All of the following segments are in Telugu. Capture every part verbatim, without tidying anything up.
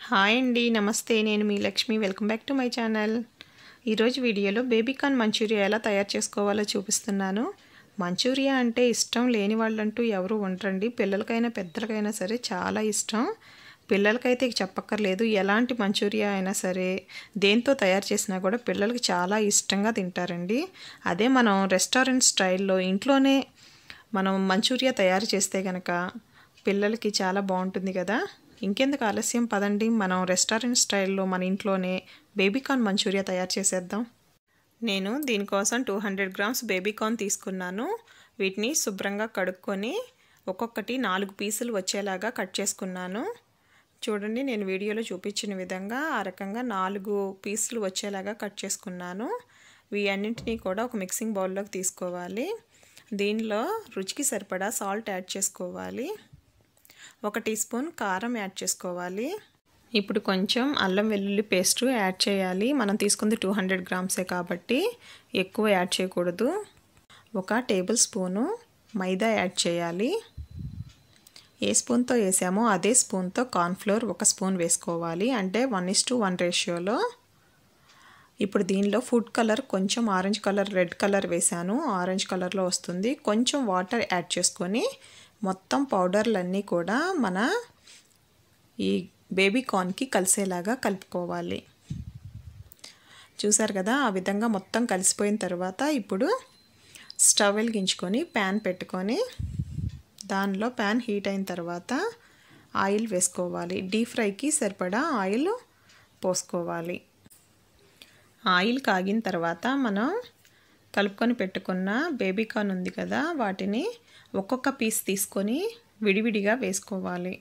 హాయ్ అండి, నమస్తే. నేను మీ Lakshmi. Welcome back to my channel. ఈరోజు వీడియోలో బేబీకార్న్ మంచూరియా ఎలా తయారు చేసుకోవాలో చూపిస్తున్నాను. మంచూరియా అంటే ఇష్టం లేని వాళ్ళంటూ ఎవరు ఉండరండి. పిల్లలకైనా పెద్దలకైనా సరే చాలా ఇష్టం. పిల్లలకైతే చెప్పక్కర్లేదు, ఎలాంటి మంచూరియా అయినా సరే దేంతో తయారు చేసినా కూడా పిల్లలకి చాలా ఇష్టంగా తింటారండి. అదే మనం రెస్టారెంట్ స్టైల్లో ఇంట్లోనే మనం మంచూరియా తయారు చేస్తే కనుక పిల్లలకి చాలా బాగుంటుంది కదా. ఇంకెందుకు ఆలస్యం, పదండి మనం రెస్టారెంట్ స్టైల్లో మన ఇంట్లోనే బేబీకార్న్ మంచూరియా తయారు చేసేద్దాం. నేను దీనికోసం టూ హండ్రెడ్ గ్రామ్స్ బేబీకార్న్ తీసుకున్నాను. వీటిని శుభ్రంగా కడుక్కొని ఒక్కొక్కటి నాలుగు పీసులు వచ్చేలాగా కట్ చేసుకున్నాను. చూడండి, నేను వీడియోలో చూపించిన విధంగా ఆ రకంగా నాలుగు పీసులు వచ్చేలాగా కట్ చేసుకున్నాను. ఇవి అన్నింటినీ కూడా ఒక మిక్సింగ్ బౌల్లోకి తీసుకోవాలి. దీనిలో రుచికి సరిపడా సాల్ట్ యాడ్ చేసుకోవాలి. ఒక టీ స్పూన్ కారం యాడ్ చేసుకోవాలి. ఇప్పుడు కొంచెం అల్లం వెల్లుల్లి పేస్టు యాడ్ చేయాలి. మనం తీసుకుంది టూ హండ్రెడ్ గ్రామ్సే కాబట్టి ఎక్కువ యాడ్ చేయకూడదు. ఒక టేబుల్ స్పూను మైదా యాడ్ చేయాలి. ఏ స్పూన్తో వేసామో అదే స్పూన్తో కార్న్ఫ్లోర్ ఒక స్పూన్ వేసుకోవాలి, అంటే వన్ ఇస్ టు వన్ రేషియోలో. ఇప్పుడు దీనిలో ఫుడ్ కలర్ కొంచెం ఆరెంజ్ కలర్, రెడ్ కలర్ వేసాను. ఆరెంజ్ కలర్లో వస్తుంది. కొంచెం వాటర్ యాడ్ చేసుకొని మొత్తం పౌడర్లన్నీ కూడా మన ఈ బేబీకార్న్కి కలిసేలాగా కలుపుకోవాలి. చూసారు కదా, ఆ విధంగా మొత్తం కలిసిపోయిన తర్వాత ఇప్పుడు స్టవ్ వెలిగించుకొని ప్యాన్ పెట్టుకొని దానిలో ప్యాన్ హీట్ అయిన తర్వాత ఆయిల్ వేసుకోవాలి. డీప్ ఫ్రైకి సరిపడా ఆయిల్ పోసుకోవాలి. ఆయిల్ కాగిన తర్వాత మనం కలుపుకొని పెట్టుకున్న బేబీకార్న్ ఉంది కదా, వాటిని ఒక్కొక్క పీస్ తీసుకొని విడివిడిగా వేసుకోవాలి.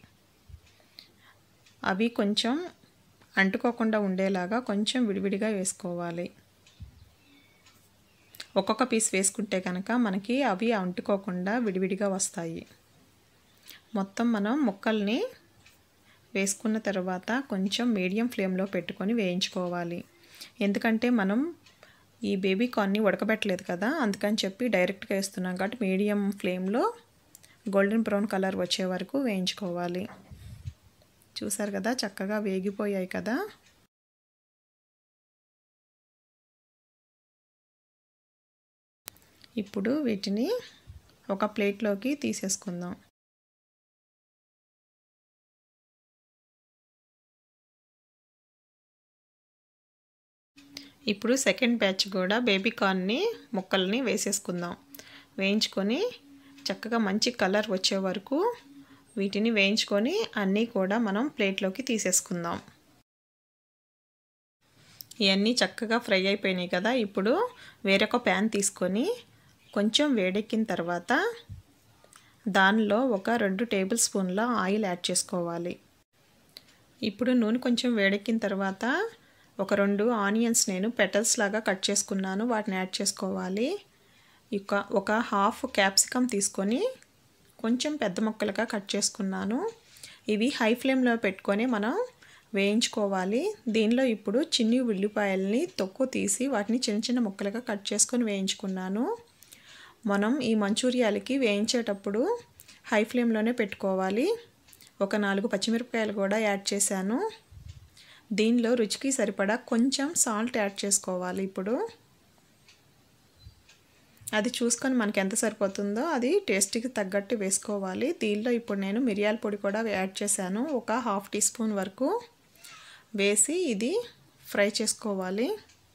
అవి కొంచెం అంటుకోకుండా ఉండేలాగా కొంచెం విడివిడిగా వేసుకోవాలి. ఒక్కొక్క పీస్ వేసుకుంటే కనుక మనకి అవి అంటుకోకుండా విడివిడిగా వస్తాయి. మొత్తం మనం ముక్కల్ని వేసుకున్న తర్వాత కొంచెం మీడియం ఫ్లేమ్లో పెట్టుకొని వేయించుకోవాలి. ఎందుకంటే మనం ఈ బేబీకార్న్ని ఉడకబెట్టలేదు కదా, అందుకని చెప్పి డైరెక్ట్గా వేస్తున్నాం కాబట్టి మీడియం ఫ్లేమ్లో గోల్డెన్ బ్రౌన్ కలర్ వచ్చే వరకు వేయించుకోవాలి. చూసారు కదా, చక్కగా వేగిపోయాయి కదా. ఇప్పుడు వీటిని ఒక ప్లేట్లోకి తీసేసుకుందాం. ఇప్పుడు సెకండ్ బ్యాచ్ కూడా బేబీకార్న్ని ముక్కల్ని వేసేసుకుందాం. వేయించుకొని చక్కగా మంచి కలర్ వచ్చే వరకు వీటిని వేయించుకొని అన్నీ కూడా మనం ప్లేట్లోకి తీసేసుకుందాం. ఇవన్నీ చక్కగా ఫ్రై అయిపోయినాయి కదా. ఇప్పుడు వేరొక ప్యాన్ తీసుకొని కొంచెం వేడెక్కిన తర్వాత దానిలో ఒక రెండు టేబుల్ స్పూన్ల ఆయిల్ యాడ్ చేసుకోవాలి. ఇప్పుడు నూనె కొంచెం వేడెక్కిన తర్వాత ఒక రెండు ఆనియన్స్ నేను పెటల్స్ లాగా కట్ చేసుకున్నాను, వాటిని యాడ్ చేసుకోవాలి. ఇక ఒక హాఫ్ క్యాప్సికమ్ తీసుకొని కొంచెం పెద్ద ముక్కలుగా కట్ చేసుకున్నాను. ఇవి హై ఫ్లేమ్లో పెట్టుకొని మనం వేయించుకోవాలి. దీనిలో ఇప్పుడు చిన్ని ఉల్లిపాయల్ని తొక్కు తీసి వాటిని చిన్న చిన్న ముక్కలుగా కట్ చేసుకొని వేయించుకున్నాను. మనం ఈ మంచూరియాలకి వేయించేటప్పుడు హై ఫ్లేమ్లోనే పెట్టుకోవాలి. ఒక నాలుగు పచ్చిమిరపకాయలు కూడా యాడ్ చేశాను. దీనిలో రుచికి సరిపడా కొంచెం సాల్ట్ యాడ్ చేసుకోవాలి. ఇప్పుడు అది చూసుకొని మనకి ఎంత సరిపోతుందో అది టేస్ట్కి తగ్గట్టు వేసుకోవాలి. దీనిలో ఇప్పుడు నేను మిరియాల పొడి కూడా యాడ్ చేశాను, ఒక హాఫ్ టీ స్పూన్ వరకు వేసి ఇది ఫ్రై చేసుకోవాలి.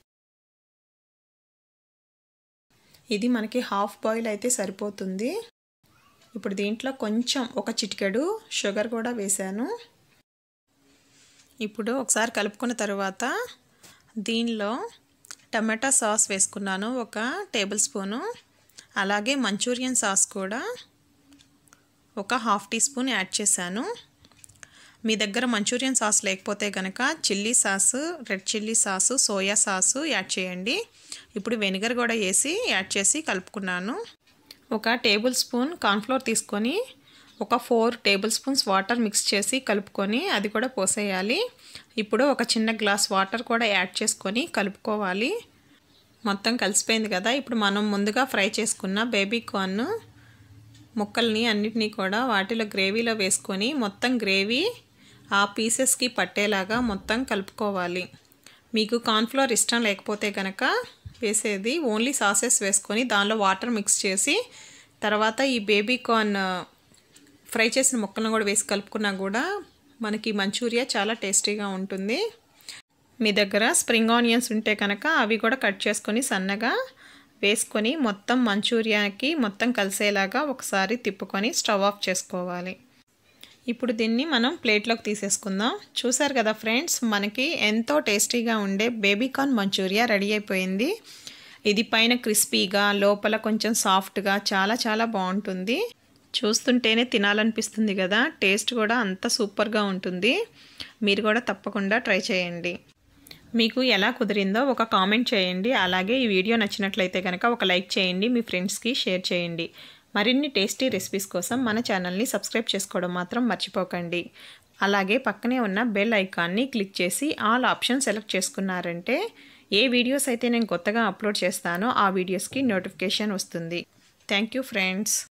ఇది మనకి హాఫ్ బాయిల్ అయితే సరిపోతుంది. ఇప్పుడు దీంట్లో కొంచెం ఒక చిటికెడు షుగర్ కూడా వేశాను. ఇప్పుడు ఒకసారి కలుపుకున్న తర్వాత దీనిలో టమాటా సాస్ వేసుకున్నాను, ఒక టేబుల్ స్పూను. అలాగే మంచూరియన్ సాస్ కూడా ఒక హాఫ్ టీ స్పూన్ యాడ్ చేశాను. మీ దగ్గర మంచూరియన్ సాస్ లేకపోతే కనుక chilli sauce, red chilli sauce, soya sauce add చేయండి. ఇప్పుడు వెనిగర్ కూడా వేసి యాడ్ చేసి కలుపుకున్నాను. ఒక టేబుల్ స్పూన్ కార్న్ఫ్లోర్ తీసుకొని ఒక four tablespoons water mix చేసి కలుపుకొని అది కూడా పోసేయాలి. ఇప్పుడు ఒక చిన్న గ్లాస్ వాటర్ కూడా యాడ్ చేసుకొని కలుపుకోవాలి. మొత్తం కలిసిపోయింది కదా. ఇప్పుడు మనం ముందుగా ఫ్రై చేసుకున్న బేబీకార్న్ ముక్కల్ని అన్నిటినీ కూడా వాటిలో గ్రేవీలో వేసుకొని మొత్తం గ్రేవీ ఆ పీసెస్కి పట్టేలాగా మొత్తం కలుపుకోవాలి. మీకు కార్న్‌ఫ్లోర్ ఇష్టం లేకపోతే కనుక వేసేది ఓన్లీ సాసెస్ వేసుకొని దానిలో వాటర్ మిక్స్ చేసి తర్వాత ఈ బేబీ కార్న్ ఫ్రై చేసిన ముక్కలను కూడా వేసి కలుపుకున్నా కూడా మనకి మంచూరియా చాలా టేస్టీగా ఉంటుంది. మీ దగ్గర స్ప్రింగ్ ఆనియన్స్ ఉంటే కనుక అవి కూడా కట్ చేసుకొని సన్నగా వేసుకొని మొత్తం మంచూరియాకి మొత్తం కలిసేలాగా ఒకసారి తిప్పుకొని స్టవ్ ఆఫ్ చేసుకోవాలి. ఇప్పుడు దీన్ని మనం ప్లేట్లోకి తీసేసుకుందాం. చూసారు కదా ఫ్రెండ్స్, మనకి ఎంతో టేస్టీగా ఉండే బేబీ కార్న్ మంచూరియా రెడీ అయిపోయింది. ఇది పైన క్రిస్పీగా లోపల కొంచెం సాఫ్ట్గా చాలా చాలా బాగుంటుంది. చూస్తుంటేనే తినాలనిపిస్తుంది కదా. టేస్ట్ కూడా అంత సూపర్గా ఉంటుంది. మీరు కూడా తప్పకుండా ట్రై చేయండి. మీకు ఎలా కుదిరిందో ఒక కామెంట్ చేయండి. అలాగే ఈ వీడియో నచ్చినట్లయితే కనుక ఒక లైక్ చేయండి. మీ ఫ్రెండ్స్కి షేర్ చేయండి. మరిన్ని టేస్టీ రెసిపీస్ కోసం మన ఛానల్ని సబ్స్క్రైబ్ చేసుకోవడం మాత్రం మర్చిపోకండి. అలాగే పక్కనే ఉన్న బెల్ ఐకాన్ని క్లిక్ చేసి ఆల్ ఆప్షన్ సెలెక్ట్ చేసుకున్నారంటే ఏ వీడియోస్ అయితే నేను కొత్తగా అప్లోడ్ చేస్తానో ఆ వీడియోస్కి నోటిఫికేషన్ వస్తుంది. Thank you friends.